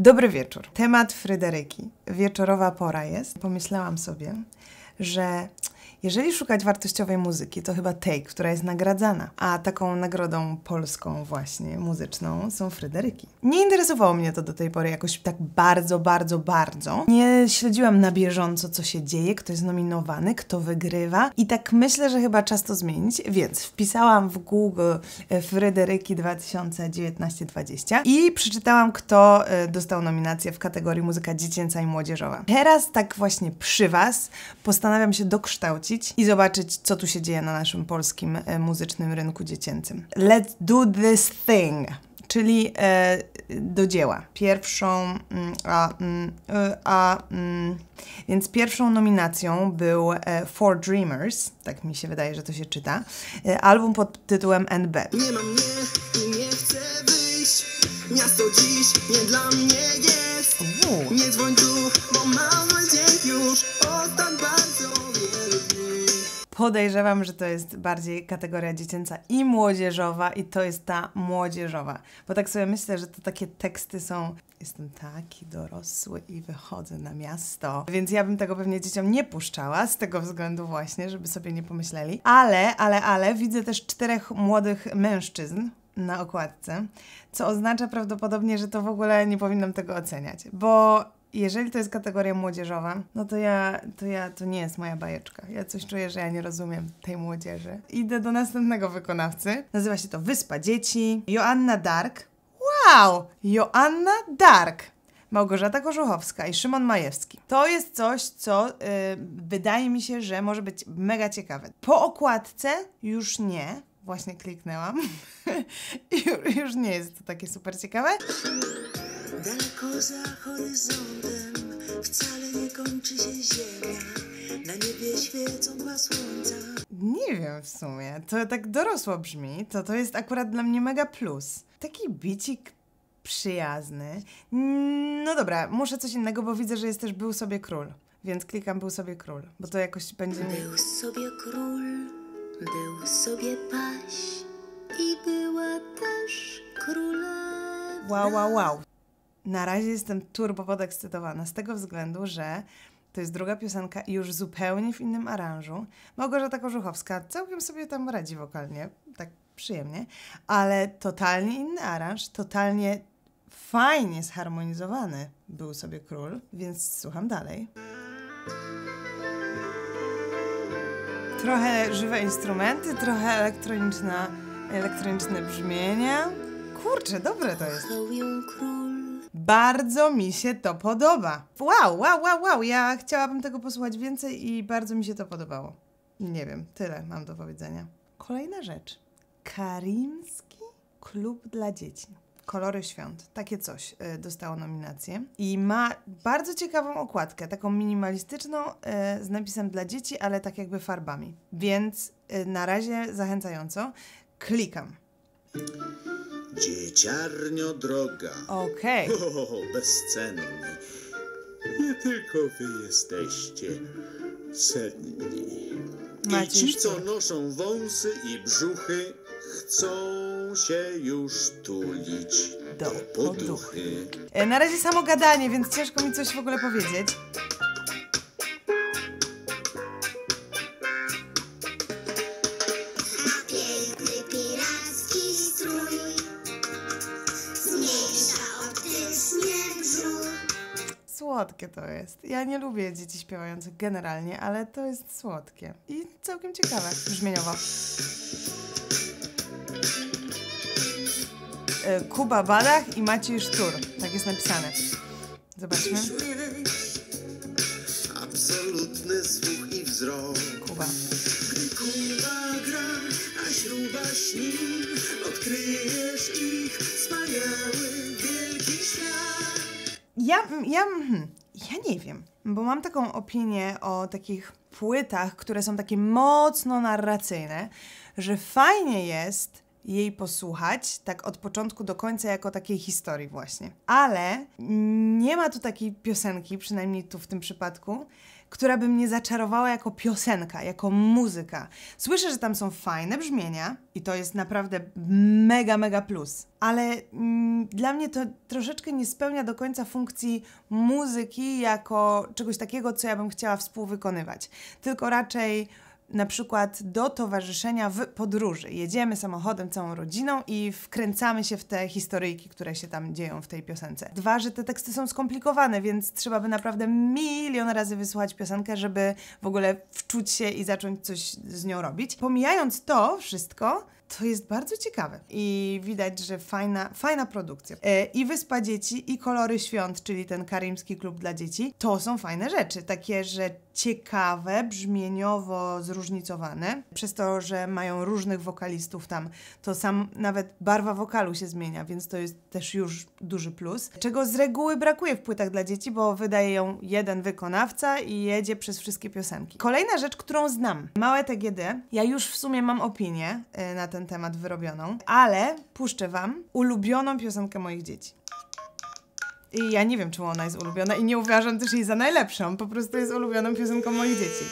Dobry wieczór. Temat Fryderyki. Wieczorowa pora jest. Pomyślałam sobie, że jeżeli szukać wartościowej muzyki, to chyba tej, która jest nagradzana. A taką nagrodą polską właśnie, muzyczną, są Fryderyki. Nie interesowało mnie to do tej pory jakoś tak bardzo. Nie śledziłam na bieżąco, co się dzieje, kto jest nominowany, kto wygrywa. I tak myślę, że chyba czas to zmienić, więc wpisałam w Google Fryderyki 2019-20 i przeczytałam, kto dostał nominację w kategorii muzyka dziecięca i młodzieżowa. Teraz tak właśnie przy Was postanawiam się dokształcić i zobaczyć, co tu się dzieje na naszym polskim muzycznym rynku dziecięcym. Let's do this thing! Czyli do dzieła. Więc pierwszą nominacją był For Dreamers, tak mi się wydaje, że to się czyta, album pod tytułem NB. Nie mam mnie i nie chcę wyjść, miasto dziś nie dla mnie jest. Nie dzwoń tu, bo mam zły dzień już, odstań bardzo wielki. Podejrzewam, że to jest bardziej kategoria dziecięca i młodzieżowa i to jest ta młodzieżowa. Bo tak sobie myślę, że to takie teksty są: jestem taki dorosły i wychodzę na miasto. Więc ja bym tego pewnie dzieciom nie puszczała, z tego względu właśnie, żeby sobie nie pomyśleli. Ale widzę też 4 młodych mężczyzn na okładce, co oznacza prawdopodobnie, że to w ogóle nie powinnam tego oceniać, bo jeżeli to jest kategoria młodzieżowa, no to nie jest moja bajeczka. Ja coś czuję, że ja nie rozumiem tej młodzieży. Idę do następnego wykonawcy. Nazywa się to Wyspa Dzieci. Joanna Dark. Wow! Joanna Dark. Małgorzata Kożuchowska i Szymon Majewski. To jest coś, co wydaje mi się, że może być mega ciekawe. Po okładce już nie. Właśnie kliknęłam. Już nie jest to takie super ciekawe. Daleko za horyzontem wcale nie kończy się ziemia. Na niebie świecą 2 słońca. Nie wiem w sumie. To tak dorosło brzmi. To jest akurat dla mnie mega plus. Taki bicik przyjazny. No dobra, muszę coś innego, bo widzę, że jest też Był sobie król. Więc klikam Był sobie król, bo to jakoś będzie... Był sobie król, był sobie paś i była też królowa. Wow. Na razie jestem turbo podekscytowana z tego względu, że to jest druga piosenka i już zupełnie w innym aranżu. Małgorzata Kożuchowska całkiem sobie tam radzi wokalnie, tak przyjemnie, ale totalnie inny aranż, totalnie fajnie zharmonizowany Był sobie król, więc słucham dalej. Trochę żywe instrumenty, trochę elektroniczne brzmienia. Kurczę, dobre to jest. Bardzo mi się to podoba. Wow. Ja chciałabym tego posłuchać więcej i bardzo mi się to podobało. Nie wiem, tyle mam do powiedzenia. Kolejna rzecz. Karimski Klub dla Dzieci. Kolory świąt. Takie coś dostało nominację. I ma bardzo ciekawą okładkę, taką minimalistyczną, z napisem dla dzieci, ale tak jakby farbami. Więc na razie zachęcająco. Klikam. Dzieciarnio droga. Okej. Bezcenni. Nie tylko wy jesteście cenni. I ci, co noszą wąsy i brzuchy, chcą się już tulić do poduchy. Na razie samo gadanie, więc ciężko mi coś w ogóle powiedzieć. Słodkie to jest. Ja nie lubię dzieci śpiewających generalnie, ale to jest słodkie. I całkiem ciekawe brzmieniowo. Kuba Badach i Maciej Sztur. Tak jest napisane. Zobaczmy. Absolutny słuch i wzrok. Kuba. Gdy Kuba gra, a śruba śni, odkryjesz ich wspaniały, wielki świat. Ja nie wiem, bo mam taką opinię o takich płytach, które są takie mocno narracyjne, że fajnie jest, jej posłuchać, tak od początku do końca, jako takiej historii właśnie. Ale nie ma tu takiej piosenki, przynajmniej tu w tym przypadku, która by mnie zaczarowała jako piosenka, jako muzyka. Słyszę, że tam są fajne brzmienia i to jest naprawdę mega, mega plus. Ale dla mnie to troszeczkę nie spełnia do końca funkcji muzyki jako czegoś takiego, co ja bym chciała współwykonywać. Tylko raczej na przykład do towarzyszenia w podróży. Jedziemy samochodem całą rodziną i wkręcamy się w te historyjki, które się tam dzieją w tej piosence. Dwa, że te teksty są skomplikowane, więc trzeba by naprawdę milion razy wysłuchać piosenkę, żeby w ogóle wczuć się i zacząć coś z nią robić. Pomijając to wszystko, to jest bardzo ciekawe i widać, że fajna produkcja. I Wyspa Dzieci, i Kolory Świąt, czyli ten karimski klub dla dzieci, to są fajne rzeczy, takie, że ciekawe, brzmieniowo zróżnicowane, przez to, że mają różnych wokalistów tam, to sam nawet barwa wokalu się zmienia, więc to jest też już duży plus. Czego z reguły brakuje w płytach dla dzieci, bo wydaje ją jeden wykonawca i jedzie przez wszystkie piosenki. Kolejna rzecz, którą znam, Małe TGD. Ja już w sumie mam opinię na ten temat wyrobioną, ale puszczę wam ulubioną piosenkę moich dzieci. I ja nie wiem, czemu ona jest ulubiona i nie uważam też jej za najlepszą. Po prostu jest ulubioną piosenką moich dzieci.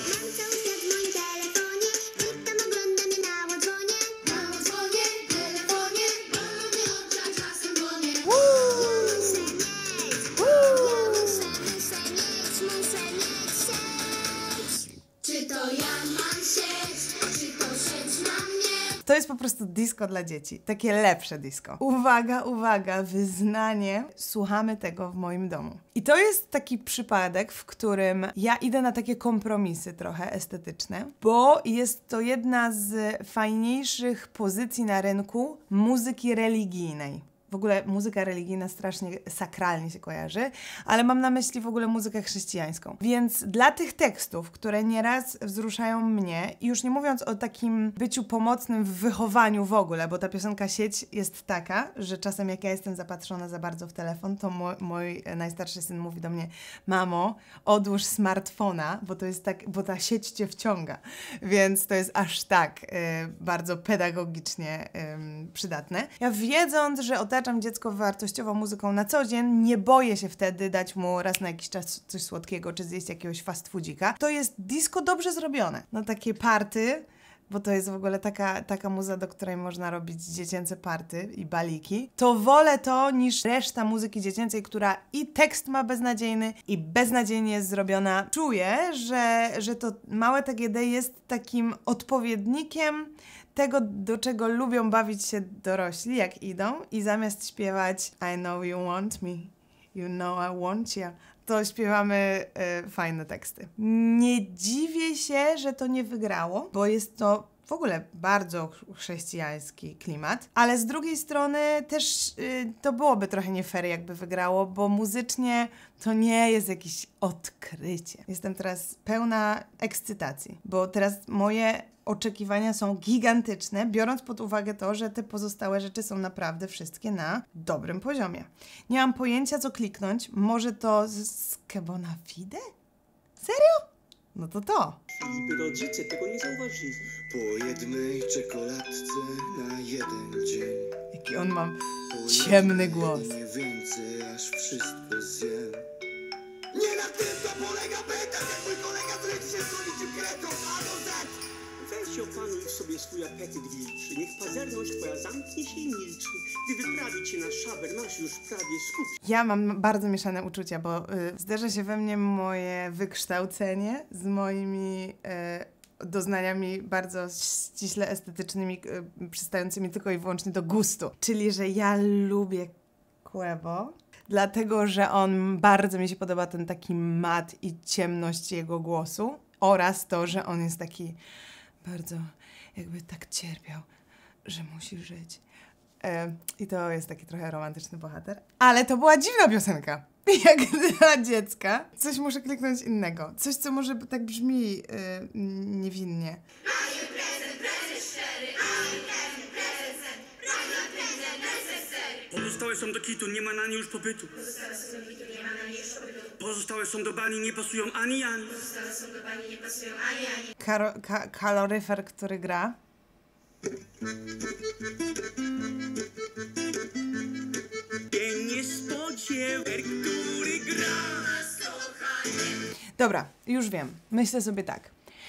To jest po prostu disco dla dzieci. Takie lepsze disco. Uwaga, uwaga, wyznanie. Słuchamy tego w moim domu. I to jest taki przypadek, w którym ja idę na takie kompromisy trochę estetyczne, bo jest to jedna z fajniejszych pozycji na rynku muzyki religijnej. W ogóle muzyka religijna strasznie sakralnie się kojarzy, ale mam na myśli w ogóle muzykę chrześcijańską. Więc dla tych tekstów, które nieraz wzruszają mnie, i już nie mówiąc o takim byciu pomocnym w wychowaniu w ogóle, bo ta piosenka Sieć jest taka, że czasem jak ja jestem zapatrzona za bardzo w telefon, to mój najstarszy syn mówi do mnie: mamo, odłóż smartfona, bo to jest tak, bo ta sieć cię wciąga. Więc to jest aż tak bardzo pedagogicznie przydatne. Ja, wiedząc, że otaczam dziecko wartościową muzyką na co dzień, nie boję się wtedy dać mu raz na jakiś czas coś słodkiego, czy zjeść jakiegoś fast foodzika. To jest disco dobrze zrobione. No takie party, bo to jest w ogóle taka muza, do której można robić dziecięce party i baliki, to wolę to niż reszta muzyki dziecięcej, która i tekst ma beznadziejny, i beznadziejnie jest zrobiona. Czuję, że to Małe TGD jest takim odpowiednikiem tego, do czego lubią bawić się dorośli, jak idą, i zamiast śpiewać I know you want me, you know I want you, to śpiewamy fajne teksty. Nie dziwię się, że to nie wygrało, bo jest to w ogóle bardzo chrześcijański klimat, ale z drugiej strony też to byłoby trochę nie fair, jakby wygrało, bo muzycznie to nie jest jakieś odkrycie. Jestem teraz pełna ekscytacji, bo teraz moje oczekiwania są gigantyczne, biorąc pod uwagę to, że te pozostałe rzeczy są naprawdę wszystkie na dobrym poziomie. Nie mam pojęcia, co kliknąć. Może to z Kebonafide? Serio? No to. Rodzice tego nie zauważyli. Po jednej czekoladce na jeden dzień. Jaki on ma ciemny głos. Nie więcej, aż wszystko zjem. Nie na tym to polega beta, jak mój kolega zleci się stoliczył kretą A do Z. Weź opanuj w sobie swój apetyt wilczy. Niech pazerność twoja zamknie się i milczy. Gdy wyprawi cię na szaber, masz już prawie skup. Ja mam bardzo mieszane uczucia, bo zderza się we mnie moje wykształcenie z moimi doznaniami bardzo ściśle estetycznymi, przystającymi tylko i wyłącznie do gustu. Czyli, że ja lubię Quebo, dlatego, że bardzo mi się podoba ten taki mat i ciemność jego głosu, oraz to, że on jest taki bardzo jakby tak cierpiał, że musi żyć. I to jest taki trochę romantyczny bohater. Ale to była dziwna piosenka. Jak dla dziecka. Coś muszę kliknąć innego. Coś, co może tak brzmi niewinnie. Pozostałe są do kitu, nie ma na nie już popytu. Pozostałe są do bani, nie pasują ani. Kaloryfer, który gra. Niespodziewer, który gra. Dobra, już wiem. Myślę sobie tak.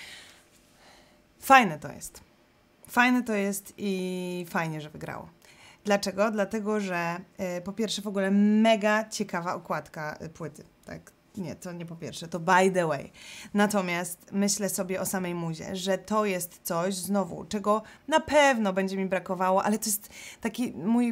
Fajne to jest. Fajne to jest i fajnie, że wygrało. Dlaczego? Dlatego, że po pierwsze w ogóle mega ciekawa okładka płyty. Tak? Nie, to nie po pierwsze, to by the way. Natomiast myślę sobie o samej muzie, że to jest coś znowu, czego na pewno będzie mi brakowało, ale to jest taki mój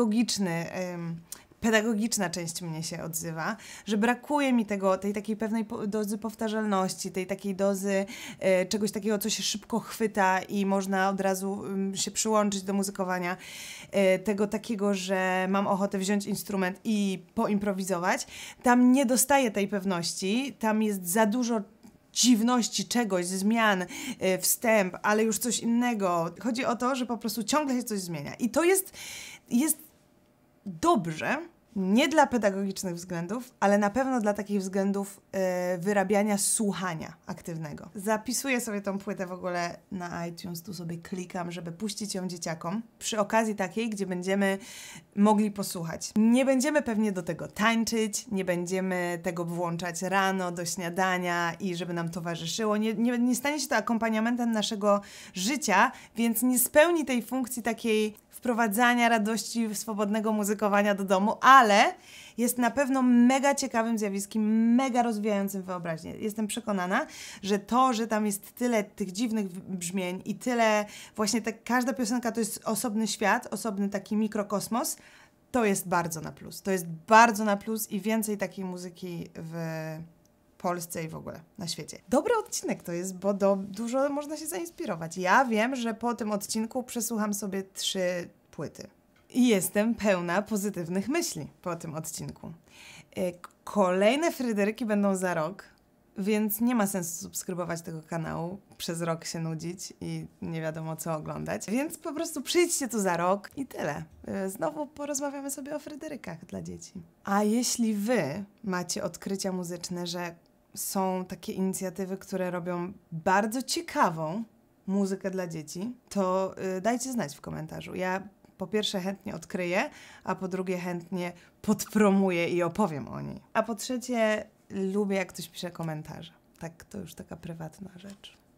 pedagogiczna część mnie się odzywa, że brakuje mi tej takiej pewnej dozy powtarzalności, tej takiej dozy czegoś takiego, co się szybko chwyta i można od razu się przyłączyć do muzykowania, tego takiego, że mam ochotę wziąć instrument i poimprowizować. Tam nie dostaję tej pewności, tam jest za dużo dziwności czegoś, zmian, wstęp, ale już coś innego. Chodzi o to, że po prostu ciągle się coś zmienia. I to jest dobrze, nie dla pedagogicznych względów, ale na pewno dla takich względów wyrabiania słuchania aktywnego. Zapisuję sobie tą płytę w ogóle na iTunes, tu sobie klikam, żeby puścić ją dzieciakom przy okazji takiej, gdzie będziemy mogli posłuchać. Nie będziemy pewnie do tego tańczyć, nie będziemy tego włączać rano do śniadania i żeby nam towarzyszyło. Nie stanie się to akompaniamentem naszego życia, więc nie spełni tej funkcji takiej wprowadzania radości, swobodnego muzykowania do domu, ale jest na pewno mega ciekawym zjawiskiem, mega rozwijającym wyobraźnię. Jestem przekonana, że to, że tam jest tyle tych dziwnych brzmień i tyle właśnie każda piosenka to jest osobny świat, osobny taki mikrokosmos, to jest bardzo na plus. To jest bardzo na plus i więcej takiej muzyki w Polsce i w ogóle na świecie. Dobry odcinek to jest, bo dużo można się zainspirować. Ja wiem, że po tym odcinku przesłucham sobie 3 płyty. I jestem pełna pozytywnych myśli po tym odcinku. Kolejne Fryderyki będą za rok, więc nie ma sensu subskrybować tego kanału, przez rok się nudzić i nie wiadomo co oglądać. Więc po prostu przyjdźcie tu za rok i tyle. Znowu porozmawiamy sobie o Fryderykach dla dzieci. A jeśli wy macie odkrycia muzyczne, że są takie inicjatywy, które robią bardzo ciekawą muzykę dla dzieci, to dajcie znać w komentarzu. Ja po pierwsze chętnie odkryję, a po drugie chętnie podpromuję i opowiem o niej. A po trzecie lubię, jak ktoś pisze komentarze. Tak, to już taka prywatna rzecz.